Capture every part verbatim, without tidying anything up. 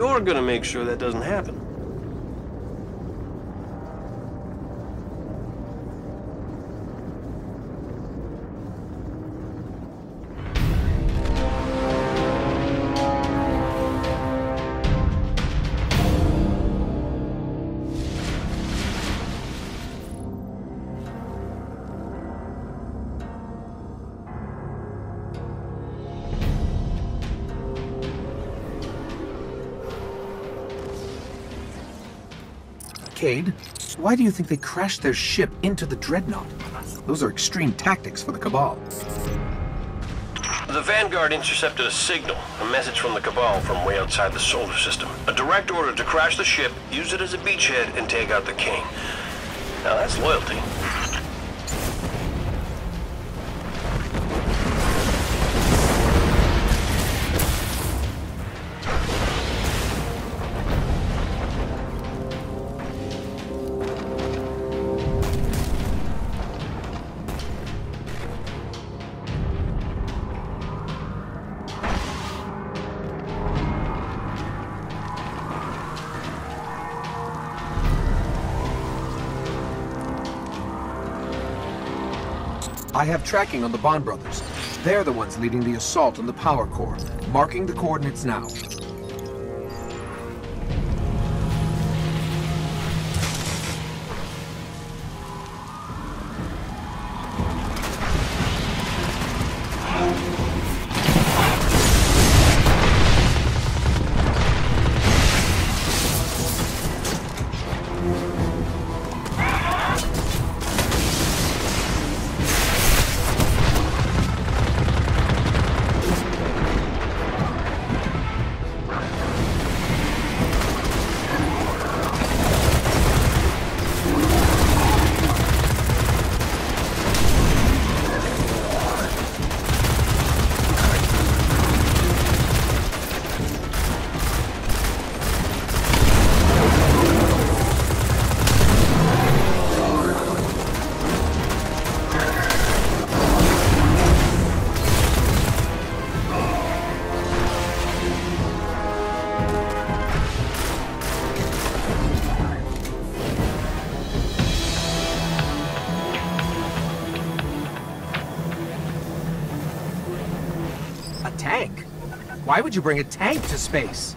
You're gonna make sure that doesn't happen. Cayde, why do you think they crashed their ship into the Dreadnought? Those are extreme tactics for the Cabal. The Vanguard intercepted a signal, a message from the Cabal from way outside the solar system. A direct order to crash the ship, use it as a beachhead, and take out the King. Now that's loyalty. I have tracking on the Bond brothers. They're the ones leading the assault on the power core. Marking the coordinates now. Tank? Why would you bring a tank to space?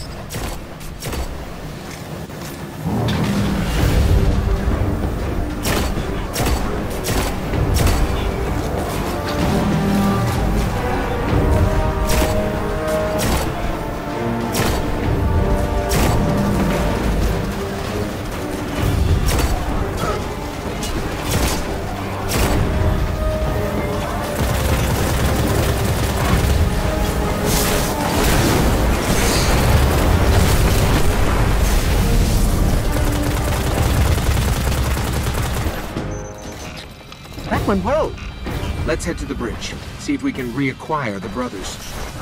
That went well. Let's head to the bridge. See if we can reacquire the brothers.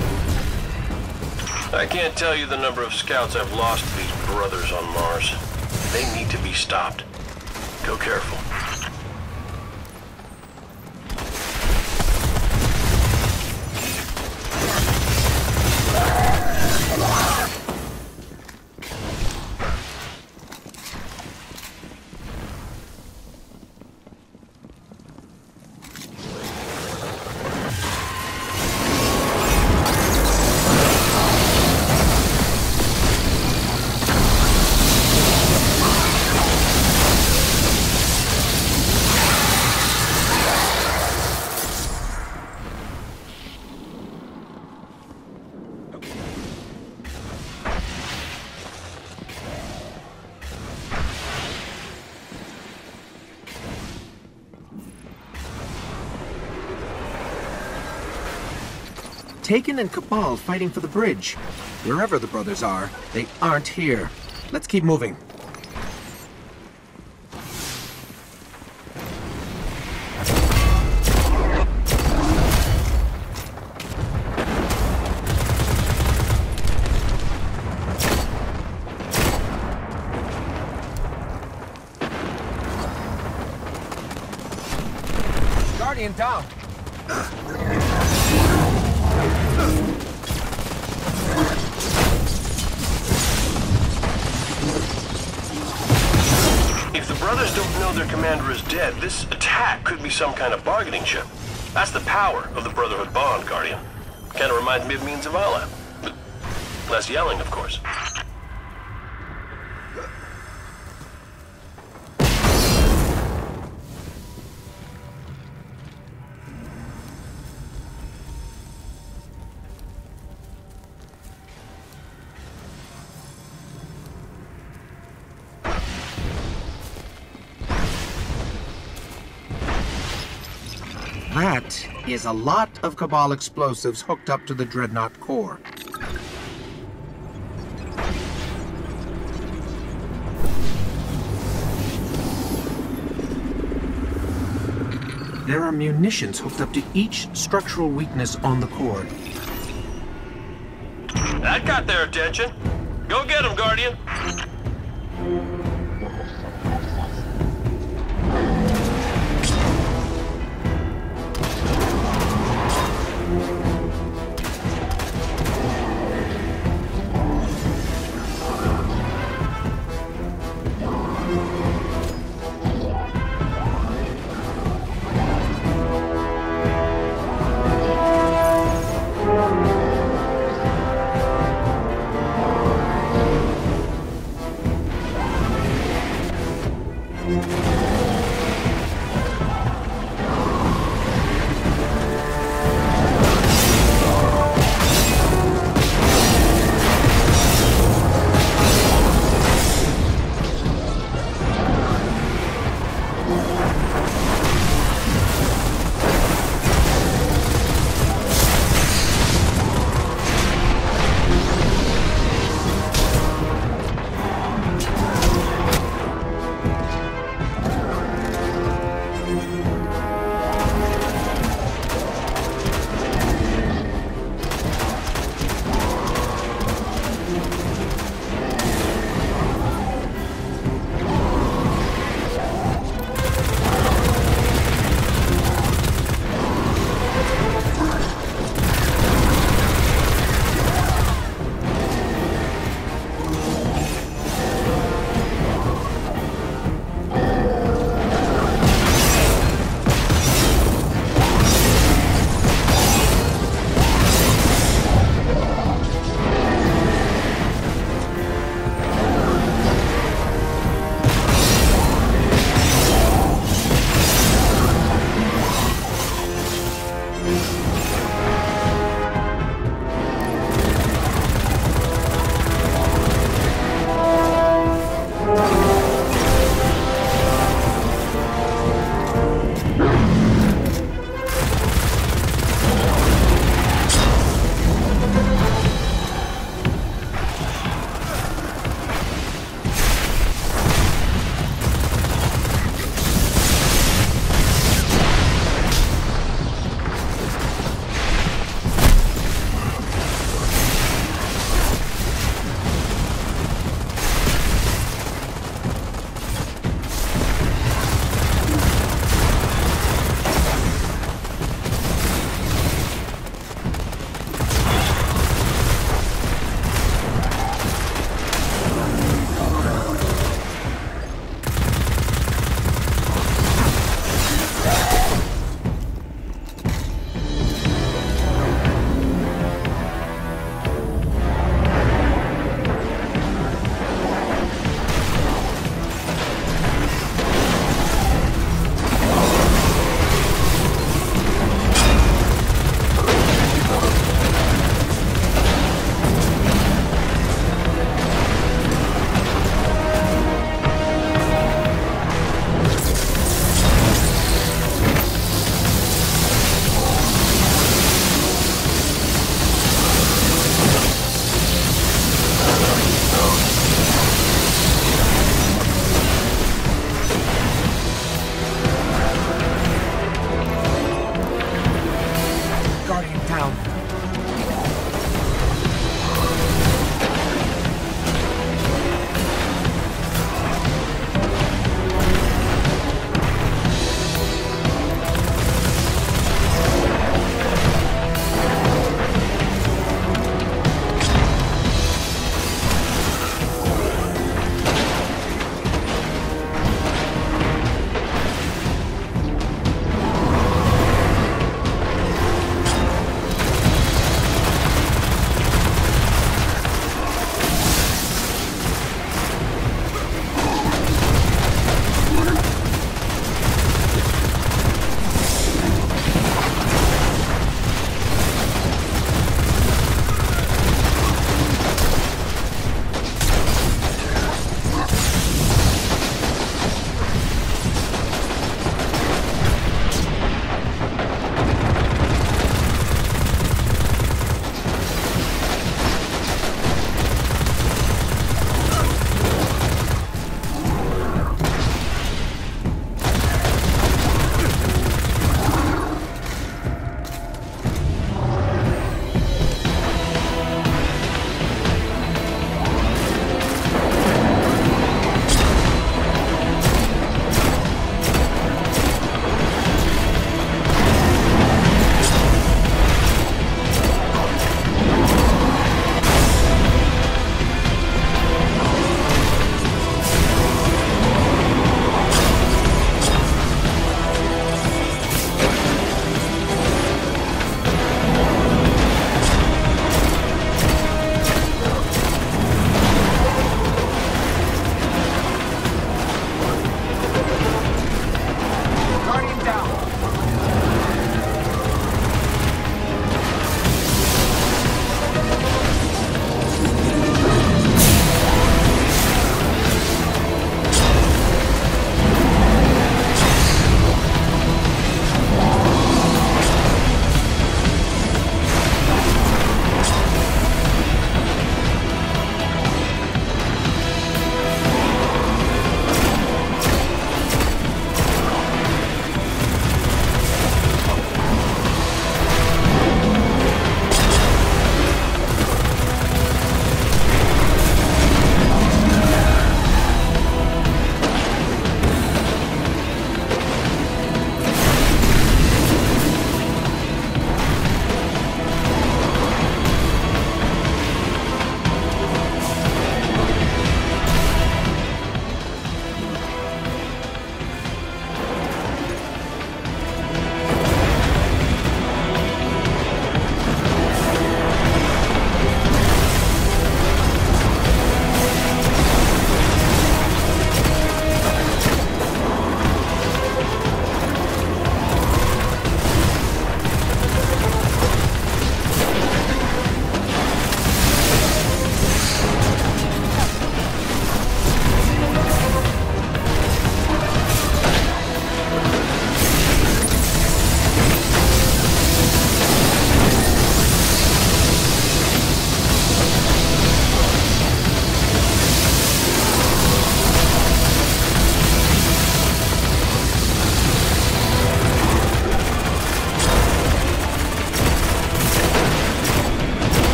I can't tell you the number of scouts I've lost to these brothers on Mars. They need to be stopped. Go careful. Taken and Cabal fighting for the bridge. Wherever the brothers are, they aren't here. Let's keep moving. Guardian down. brothers don't know their commander is dead, this attack could be some kind of bargaining chip. That's the power of the Brotherhood bond, Guardian. Kind of reminds me of Mean Zavala. But less yelling, of course. That is a lot of Cabal explosives hooked up to the Dreadnought core. There are munitions hooked up to each structural weakness on the core. That got their attention. Go get them, Guardian.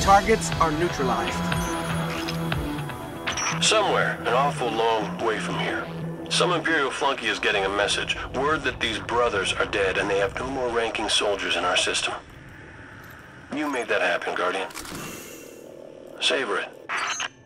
targets are neutralized. Somewhere, an awful long way from here. Some Imperial flunky is getting a message. Word that these brothers are dead and they have no more ranking soldiers in our system. You made that happen, Guardian. Savor it.